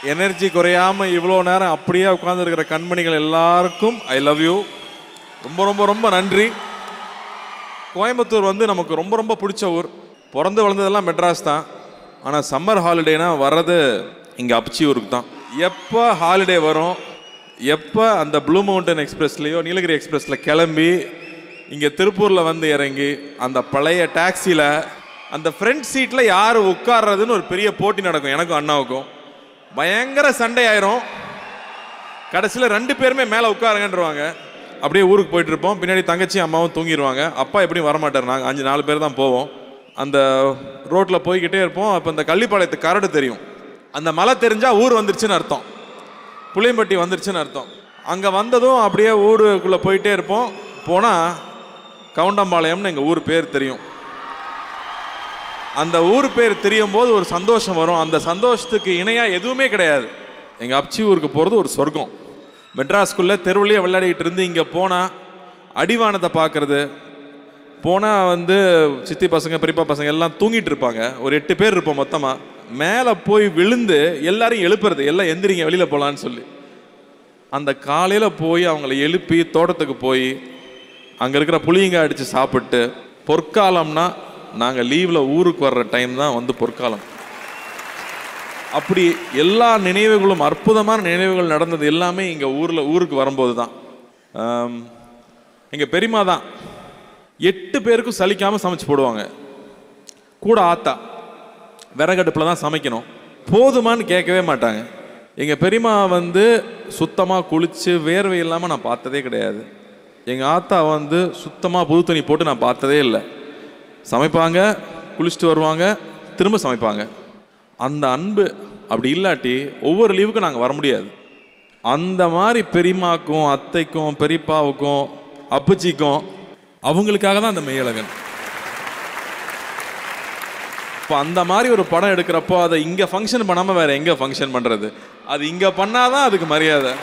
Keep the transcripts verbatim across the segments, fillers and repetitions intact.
Energy குறையாம இவ்வளோ நேரம் அப்படியே உட்கார்ந்துருக்கிற கண்மணிகள் எல்லாருக்கும் ஐ லவ் யூ. ரொம்ப ரொம்ப ரொம்ப நன்றி. கோயம்புத்தூர் வந்து நமக்கு ரொம்ப ரொம்ப பிடிச்ச ஊர். பிறந்து வளர்ந்ததெல்லாம் மெட்ராஸ் தான். ஆனால் சம்மர் ஹாலிடேனா வர்றது இங்கே அப்ச்சி ஊருக்கு தான். எப்போ ஹாலிடே வரும், எப்போ அந்த ப்ளூ மவுண்டன் எக்ஸ்பிரஸ்லேயோ நீலகிரி எக்ஸ்பிரஸில் கிளம்பி இங்கே திருப்பூரில் வந்து இறங்கி அந்த பழைய டாக்ஸியில் அந்த ஃப்ரண்ட் சீட்டில் யார் உட்கார்றதுன்னு ஒரு பெரிய போட்டி நடக்கும். எனக்கும் அண்ணாவுக்கும் பயங்கர சண்டை ஆயிரும். கடைசியில் ரெண்டு பேருமே மேலே உட்காருங்கன்றவாங்க. அப்படியே ஊருக்கு போயிட்டு இருப்போம். பின்னாடி தங்கச்சி அம்மாவும் தூங்கிடுவாங்க. அப்பா எப்படியும் வரமாட்டார். நாங்கள் அஞ்சு நாலு பேர் தான் போவோம். அந்த ரோட்டில் போய்கிட்டே இருப்போம். அப்போ இந்த கள்ளிப்பாளையத்து கரடு தெரியும். அந்த மலை தெரிஞ்சால் ஊர் வந்துருச்சுன்னு அர்த்தம், புளியம்பட்டி வந்துருச்சுன்னு அர்த்தம். அங்கே வந்ததும் அப்படியே ஊருக்குள்ளே போயிட்டே இருப்போம். போனால் கவுண்டம்பாளையம்னு எங்கள் ஊர் பேர் தெரியும். அந்த ஊர் பேர் தெரியும் போது ஒரு சந்தோஷம் வரும். அந்த சந்தோஷத்துக்கு இணையாக எதுவுமே கிடையாது. எங்கள் அப்ச்சி ஊருக்கு போகிறது ஒரு சொர்க்கம். மெட்ராஸ்குள்ளே தெருவிலேயே விளையாடிக்கிட்டு இருந்து இங்கே போனால் அடிவானத்தை பார்க்குறது. போனால் வந்து சித்தி பசங்க பெரியப்பா பசங்க எல்லாம் தூங்கிட்டு இருப்பாங்க. ஒரு எட்டு பேர் இருப்போம் மொத்தமாக. மேலே போய் விழுந்து எல்லாரையும் எழுப்புறது, எல்லாம் எந்திரிங்க வெளியில் போகலான்னு சொல்லி. அந்த காலையில் போய் அவங்கள எழுப்பி தோட்டத்துக்கு போய் அங்கே இருக்கிற புளியங்க அடித்து சாப்பிட்டு, பொற்காலம்னா நாங்கள் லீவில் ஊருக்கு வர்ற டைம் தான் வந்து பொற்காலம். அப்படி எல்லா நினைவுகளும் அற்புதமான நினைவுகள் நடந்தது எல்லாமே இங்கே ஊரில் ஊருக்கு வரும்போது தான். எங்கள் பெரியம்மா தான் எட்டு பேருக்கும் சலிக்காமல் சமைச்சு போடுவாங்க. கூட ஆத்தா விறகடுப்பில் தான் சமைக்கணும். போதுமான்னு கேட்கவே மாட்டாங்க. எங்கள் பெரியம்மா வந்து சுத்தமாக குளித்து வேர்வை இல்லாமல் நான் பார்த்ததே கிடையாது. எங்கள் ஆத்தா வந்து சுத்தமாக புது துணி போட்டு நான் பார்த்ததே இல்லை. சமைப்பாங்க, குளிச்சுட்டு வருவாங்க, திரும்ப சமைப்பாங்க. அந்த அன்பு அப்படி இல்லாட்டி ஒவ்வொரு லீவுக்கும் நாங்கள் வர முடியாது. அந்த மாதிரி பெரியம்மாக்கும் அத்தைக்கும் பெரியப்பாவுக்கும் அப்பச்சிக்கும் அவங்களுக்காக தான் அந்த மெய்யழகன். இப்போ அந்த மாதிரி ஒரு படம் எடுக்கிறப்போ அதை இங்கே ஃபங்க்ஷன் பண்ணாமல் வேறு எங்கே ஃபங்க்ஷன் பண்ணுறது? அது இங்கே பண்ணாதான் அதுக்கு மரியாதை.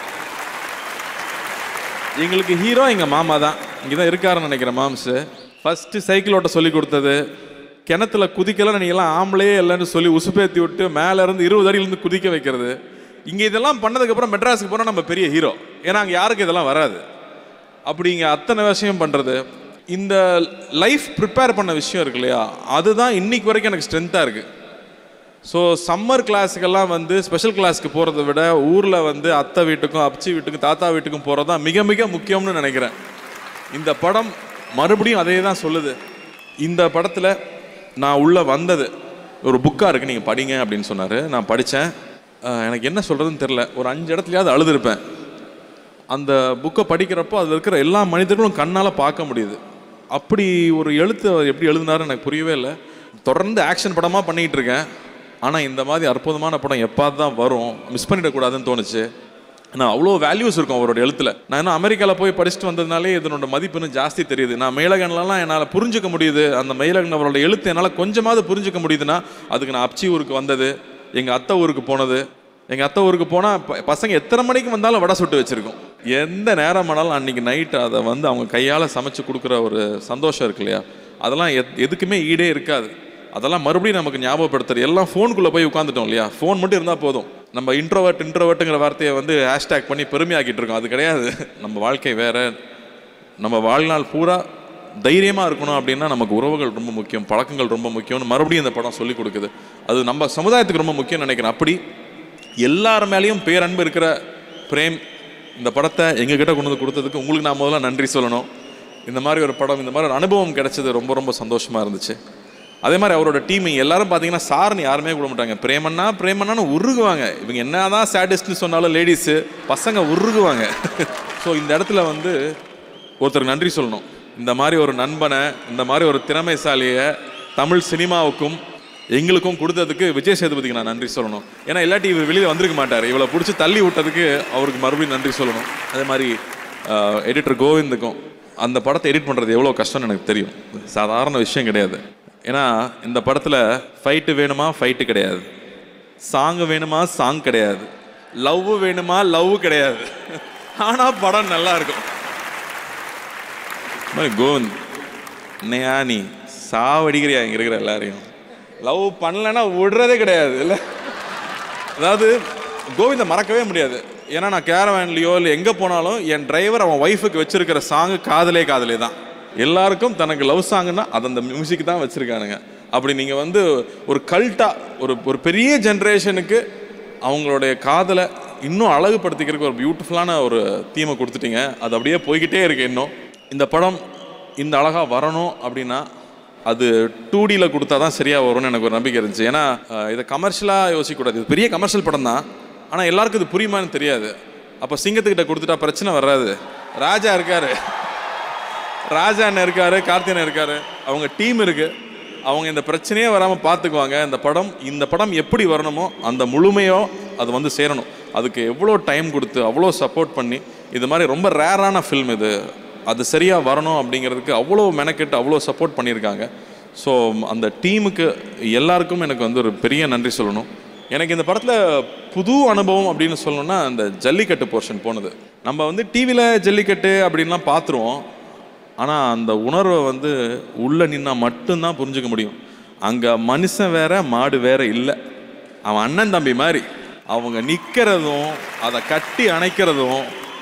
எங்களுக்கு ஹீரோ எங்கள் மாமா தான். இங்கே தான் இருக்காருன்னு நினைக்கிறேன் மாம்ஸு. ஃபஸ்ட்டு சைக்கிள் ஓட்ட சொல்லி கொடுத்தது, கிணத்துல குதிக்கலாம் நீங்கள்லாம் ஆம்பளையே இல்லைன்னு சொல்லி உசுப்பேற்றி விட்டு மேலேருந்து இருபது அடியிலேருந்து குதிக்க வைக்கிறது. இங்கே இதெல்லாம் பண்ணதுக்கப்புறம் மெட்ராஸுக்கு போனால் நம்ம பெரிய ஹீரோ. ஏன்னா அங்கே யாருக்கு இதெல்லாம் வராது. அப்படி இங்கே அத்தனை விஷயம் பண்ணுறது, இந்த லைஃப் ப்ரிப்பேர் பண்ண விஷயம் இருக்கு இல்லையா, அதுதான் இன்னைக்கு வரைக்கும் எனக்கு ஸ்ட்ரென்த்தாக இருக்குது. ஸோ சம்மர் கிளாஸுக்கெல்லாம் வந்து ஸ்பெஷல் கிளாஸுக்கு போகிறத விட ஊரில் வந்து அத்தை வீட்டுக்கும் அப்ச்சி வீட்டுக்கும் தாத்தா வீட்டுக்கும் போகிறது தான் மிக மிக முக்கியம்னு நினைக்கிறேன். இந்த படம் மறுபடியும் அதே தான் சொல்லுது. இந்த படத்தில் நான் உள்ளே வந்தது ஒரு புக்காக இருக்குது, நீங்கள் படிங்க அப்படின்னு சொன்னார். நான் படித்தேன். எனக்கு என்ன சொல்கிறதுன்னு தெரில. ஒரு அஞ்சு இடத்துலையாவது அழுதுருப்பேன். அந்த புக்கை படிக்கிறப்போ அதில் இருக்கிற எல்லா மனிதர்களும் கண்ணால் பார்க்க முடியுது. அப்படி ஒரு எழுத்து எப்படி எழுதினாருன்னு எனக்கு புரியவே இல்லை. தொடர்ந்து ஆக்ஷன் படமாக பண்ணிக்கிட்டு இருக்கேன். ஆனால் இந்த மாதிரி அற்புதமான படம் எப்போது தான் வரும், மிஸ் பண்ணிடக்கூடாதுன்னு தோணுச்சு. நான் அவ்வளோ வேல்யூஸ் இருக்கும் அவரோட எழுத்தில். நான் இன்னும் அமெரிக்காவில் போய் படிச்சுட்டு வந்ததுனாலே இதனோட மதிப்பு இன்னும் ஜாஸ்தி தெரியுது. நான் மெய்யழகன்லாம் என்னால் புரிஞ்சிக்க முடியுது. அந்த மெய்யழகன் அவரோட எழுத்து என்னால் கொஞ்சமாவது புரிஞ்சிக்க முடியுதுன்னா அதுக்கு நான் அப்ச்சி ஊருக்கு வந்தது, எங்கள் அத்தை ஊருக்கு போனது. எங்கள் அத்தை ஊருக்கு போனால் பசங்க எத்தனை மணிக்கு வந்தாலும் வடை சுட்டு வச்சுருக்கோம். எந்த நேரம் ஆனாலும் அன்றைக்கி நைட்டு அதை வந்து அவங்க கையால் சமைச்சு கொடுக்குற ஒரு சந்தோஷம் இருக்கு இல்லையா, அதெல்லாம் எத் எதுக்குமே ஈடே இருக்காது. அதெல்லாம் மறுபடியும் நமக்கு ஞாபகப்படுத்துறது. எல்லாம் ஃபோனுக்குள்ளே போய் உட்காந்துட்டோம் இல்லையா, ஃபோன் மட்டும் இருந்தால் போதும். நம்ம இன்ட்ரோவர்ட் இன்ட்ரோவர்ட்டுங்கிற வார்த்தையை வந்து ஹேஷ்டேக் பண்ணி பெருமையாக்கிட்டு இருக்கோம். அது கிடையாது. நம்ம வாழ்க்கை வேறு. நம்ம வாழ்நாள் பூரா தைரியமாக இருக்கணும் அப்படின்னா நமக்கு உறவுகள் ரொம்ப முக்கியம், பழக்கங்கள் ரொம்ப முக்கியம்னு மறுபடியும் இந்த படம் சொல்லிக் கொடுக்குது. அது நம்ம சமுதாயத்துக்கு ரொம்ப முக்கியம்னு நினைக்கிறேன். அப்படி எல்லார் மேலேயும் பேரன்பு இருக்கிற பிரேம் இந்த படத்தை எங்ககிட்ட கொண்டு வந்து கொடுத்ததுக்கு உங்களுக்கு நான் முதல்ல நன்றி சொல்லணும். இந்த மாதிரி ஒரு படம், இந்த மாதிரி ஒரு அனுபவம் கிடைச்சது ரொம்ப ரொம்ப சந்தோஷமாக இருந்துச்சு. அதே மாதிரி அவரோட டீமிங் எல்லாரும் பார்த்தீங்கன்னா சார்னு யாருமே கூட மாட்டாங்க. பிரேமண்ணா பிரேமண்ணான்னு உருகுவாங்க. இவங்க என்ன தான் சேடிஸ்ட்னு சொன்னாலும் லேடிஸு பசங்க உருகுவாங்க. ஸோ இந்த இடத்துல வந்து ஒருத்தருக்கு நன்றி சொல்லணும். இந்த மாதிரி ஒரு நண்பனை, இந்த மாதிரி ஒரு திறமைசாலியை தமிழ் சினிமாவுக்கும் எங்களுக்கும் கொடுத்ததுக்கு விஜய் சேதுபதிக்கு நான் நன்றி சொல்லணும். ஏன்னா இல்லாட்டி இவர் வெளியில் வந்திருக்க மாட்டார். இவளை பிடிச்சி தள்ளி விட்டதுக்கு அவருக்கு மறுபடியும் நன்றி சொல்லணும். அதே மாதிரி எடிட்டர் கோவிந்துக்கும் அந்த படத்தை எடிட் பண்ணுறது எவ்வளோ கஷ்டம்னு எனக்கு தெரியும். சாதாரண விஷயம் கிடையாது. ஏன்னா இந்த படத்தில் ஃபைட்டு வேணுமா ஃபைட்டு கிடையாது, சாங்கு வேணுமா சாங் கிடையாது, லவ் வேணுமா லவ் கிடையாது. ஆனால் படம் நல்லா இருக்கும். கோவிந்த் என்னையா நீ சாவடிக்கிறியா இங்கே இருக்கிற எல்லாரையும்? லவ் பண்ணலைன்னா விடுறதே கிடையாது இல்லை. அதாவது கோவிந்தை மறக்கவே முடியாது. ஏன்னா நான் கேரவேன்லையோ இல்லை எங்கே போனாலும் என் டிரைவர் அவன் ஒய்ஃபுக்கு வச்சிருக்கிற சாங்கு காதலே காதலே தான். எல்லாருக்கும் தனக்கு லவ் சாங்குன்னா அது அந்த மியூசிக் தான் வச்சுருக்கானுங்க. அப்படி நீங்கள் வந்து ஒரு கல்ட்டாக ஒரு ஒரு பெரிய ஜென்ரேஷனுக்கு அவங்களுடைய காதலை இன்னும் அழகுபடுத்திக்கிறதுக்கு ஒரு பியூட்டிஃபுல்லான ஒரு தீமை கொடுத்துட்டீங்க. அது அப்படியே போய்கிட்டே இருக்கு. இன்னும் இந்த படம் இந்த அழகாக வரணும் அப்படின்னா அது டூ டியில் கொடுத்தா தான் சரியாக வரும்னு எனக்கு ஒரு நம்பிக்கை இருந்துச்சு. ஏன்னா இதை கமர்ஷியலாக யோசிக்கக்கூடாது. இது பெரிய கமர்ஷியல் படம் தான், ஆனால் எல்லாருக்கும் இது புரியுமான்னு தெரியாது. அப்போ சிங்கத்துக்கிட்ட கொடுத்துட்டா பிரச்சனை வராது. ராஜா இருக்கார், ராஜா அண்ணன் இருக்கார், கார்த்தியன் இருக்கார், அவங்க டீம் இருக்குது. அவங்க இந்த பிரச்சனையே வராமல் பார்த்துக்குவாங்க. இந்த படம் இந்த படம் எப்படி வரணுமோ அந்த முழுமையோ அது வந்து சேரணும். அதுக்கு எவ்வளோ டைம் கொடுத்து அவ்வளோ சப்போர்ட் பண்ணி இது மாதிரி ரொம்ப ரேரான ஃபில்ம் இது, அது சரியாக வரணும் அப்படிங்கிறதுக்கு அவ்வளோ மெனக்கெட்டு அவ்வளோ சப்போர்ட் பண்ணியிருக்காங்க. ஸோ அந்த டீமுக்கு எல்லாருக்கும் எனக்கு வந்து ஒரு பெரிய நன்றி சொல்லணும். எனக்கு இந்த படத்தில் புது அனுபவம் அப்படின்னு சொல்லணும்னா அந்த ஜல்லிக்கட்டு போர்ஷன் போனது. நம்ம வந்து டிவியில் ஜல்லிக்கட்டு அப்படின்லாம் பார்த்துருவோம், ஆனால் அந்த உணர்வை வந்து உள்ளே நின்னால் மட்டும்தான் புரிஞ்சுக்க முடியும். அங்கே மனுஷன் வேற மாடு வேற இல்லை, அவன் அண்ணன் தம்பி மாதிரி அவங்க நிற்கிறதும் அதை கட்டி அணைக்கிறதும்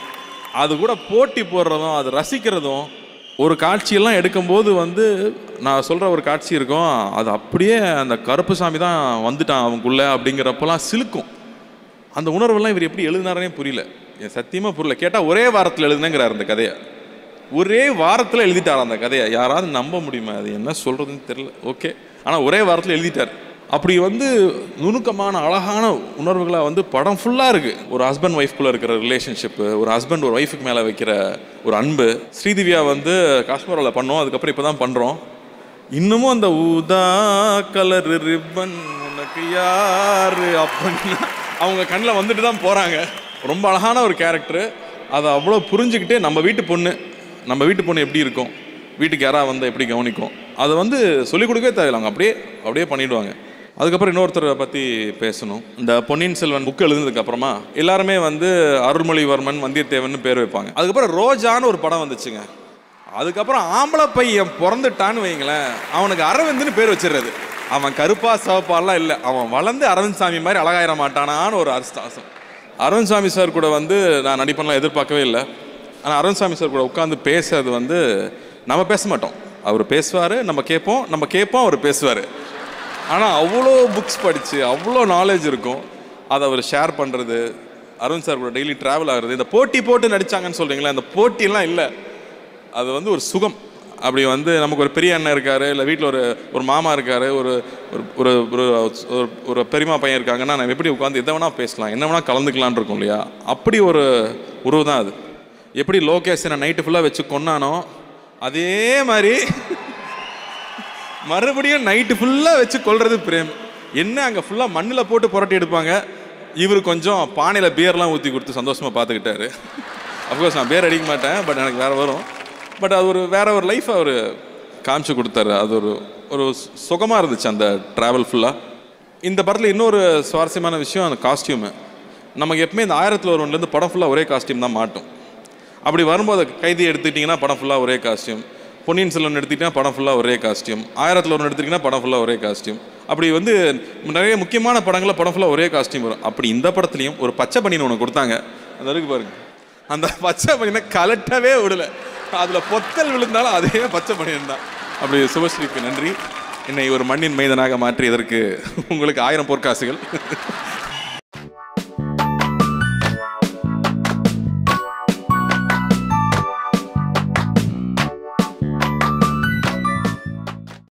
அது கூட போட்டி போடுறதும் அது ரசிக்கிறதும். ஒரு காட்சியெல்லாம் எடுக்கும்போது வந்து நான் சொல்கிற ஒரு காட்சி இருக்கும், அது அப்படியே அந்த கருப்பு சாமி தான் வந்துட்டான் அவங்களுக்குள்ளே அப்படிங்கிறப்பெல்லாம் சிலுக்கும். அந்த உணர்வெல்லாம் இவர் எப்படி எழுதினாரே புரியல, என் சத்தியமாக புரியல. கேட்டால் ஒரே வாரத்தில் எழுதுனேங்கிறார் அந்த கதையை, ஒரே வாரத்தில் எழுதிட்டார் அந்த கதையை. யாராவது நம்ப முடியுமா? அது என்ன சொல்கிறதுன்னு தெரியல. ஓகே, ஆனால் ஒரே வாரத்தில் எழுதிட்டார். அப்படி வந்து நுணுக்கமான அழகான உணர்வுகளை வந்து படம் ஃபுல்லாக இருக்குது. ஒரு ஹஸ்பண்ட் ஒய்ஃப்குள்ளே இருக்கிற ரிலேஷன்ஷிப்பு, ஒரு ஹஸ்பண்ட் ஒரு ஒய்ஃபுக்கு மேலே வைக்கிற ஒரு அன்பு. ஸ்ரீதிவ்யா வந்து காஷ்மீரில் பண்ணோம், அதுக்கப்புறம் இப்போ தான் பண்ணுறோம். இன்னமும் அந்த ஊதா கலர் ரிப்பன் உனக்கு யாரு அப்படின்னா அவங்க கண்ணில் வந்துட்டு தான் போகிறாங்க. ரொம்ப அழகான ஒரு கேரக்டரு. அதை அவ்வளோ புரிஞ்சுக்கிட்டு நம்ம வீட்டு பொண்ணு நம்ம வீட்டு பொண்ணு எப்படி இருக்கும், வீட்டுக்கு யாராவது வந்து எப்படி கவனிக்கும், அதை வந்து சொல்லிக் கொடுக்கவே தேவையில்லை, அப்படியே அப்படியே பண்ணிவிடுவாங்க. அதுக்கப்புறம் இன்னொருத்தரை பற்றி பேசணும். இந்த பொன்னியின் செல்வன் புக்கு எழுதுனதுக்கப்புறமா எல்லாருமே வந்து அருள்மொழிவர்மன் வந்தியத்தேவன் பேர் வைப்பாங்க. அதுக்கப்புறம் ரோஜான்னு ஒரு படம் வந்துச்சுங்க. அதுக்கப்புறம் ஆம்பளை பையன் பிறந்துட்டான்னு வைங்களேன், அவனுக்கு அரவிந்துன்னு பேர் வச்சிடுறது. அவன் கருப்பா சிவப்பாலாம் இல்லை, அவன் வளர்ந்து அரவிந்த் சாமி மாதிரி அழகாயிர மாட்டானான்னு ஒரு அர்த்தம். அரவிந்த் சாமி சார் கூட வந்து நான் நடிப்பெல்லாம் எதிர்பார்க்கவே இல்லை. ஆனால் அரவிந்த் சாமி சார் கூட உட்காந்து பேசுறது வந்து நம்ம பேச மாட்டோம், அவர் பேசுவார், நம்ம கேட்போம், நம்ம கேட்போம், அவர் பேசுவார். ஆனால் அவ்வளோ புக்ஸ் படித்து அவ்வளோ நாலேஜ் இருக்கும். அதை அவர் ஷேர் பண்ணுறது, அரவிந்த் சார் கூட டெய்லி ட்ராவல் ஆகுறது. இந்த போட்டி போட்டு நடித்தாங்கன்னு சொல்கிறீங்களா, அந்த போட்டியெல்லாம் இல்லை, அது வந்து ஒரு சுகம். அப்படி வந்து நமக்கு ஒரு பெரிய அண்ணன் இருக்கார், இல்லை வீட்டில் ஒரு ஒரு மாமா இருக்கார், ஒரு ஒரு ஒரு ஒரு பெரியமா பையன் இருக்காங்கன்னா நம்ம எப்படி உட்காந்து எதை வேணால் பேசலாம், என்ன வேணால் கலந்துக்கலான் இருக்கும் இல்லையா, அப்படி ஒரு உறவு தான் அது. எப்படி லோகேஷனை நைட்டு ஃபுல்லாக வச்சு கொண்டானோ அதே மாதிரி மறுபடியும் நைட்டு ஃபுல்லாக வச்சு கொள்வது பிரேம். என்ன அங்கே ஃபுல்லாக மண்ணில் போட்டு புரட்டி எடுப்பாங்க, இவர் கொஞ்சம் பானையில் பியர்லாம் ஊற்றி கொடுத்து சந்தோஷமாக பார்த்துக்கிட்டாரு. அஃப்கோர்ஸ் நான் பியர் அடிக்க மாட்டேன், பட் எனக்கு வேறு வரும். பட் அது ஒரு வேற ஒரு லைஃப் அவர் காமிச்சு கொடுத்தாரு. அது ஒரு ஒரு சுகமாக இருந்துச்சு அந்த ட்ராவல் ஃபுல்லாக. இந்த படத்தில் இன்னொரு சுவாரஸ்யமான விஷயம் அந்த காஸ்டியூமு. நமக்கு எப்பவுமே இந்த ஆயிரத்தில் ஒருவன்லேருந்து படம் ஃபுல்லாக ஒரே காஸ்டியூம் தான் மாட்டோம். அப்படி வரும்போது கைதி எடுத்துக்கிட்டிங்கன்னா படம் ஃபுல்லாக ஒரே காஸ்டியூம், பொன்னியின் செல்வன் எடுத்துக்கிட்டிங்கன்னா படம் ஃபுல்லாக ஒரே காஸ்டியூம், ஆயிரத்தில் ஒன்று எடுத்துக்கிட்டிங்கன்னா படம் ஃபுல்லாக ஒரே காஸ்டியூம். அப்படி வந்து நிறைய முக்கியமான படங்களில் படம் ஃபுல்லாக ஒரே காஸ்டியூம் வரும். அப்படி இந்த படத்துலையும் ஒரு பச்சை பனியன் ஒன்று கொடுத்தாங்க, அந்த இருக்கு பாருங்க, அந்த பச்சை பனியனை கலட்டவே விடலை, அதில் பொத்தல் விழுந்தாலும் அதே பச்சை பனியன் தான். அப்படி சுபஸ்ரீக்கு நன்றி, என்னை ஒரு மண்ணின் மைதனாக மாற்றியதற்கு உங்களுக்கு ஆயிரம் பொற்காசுகள்.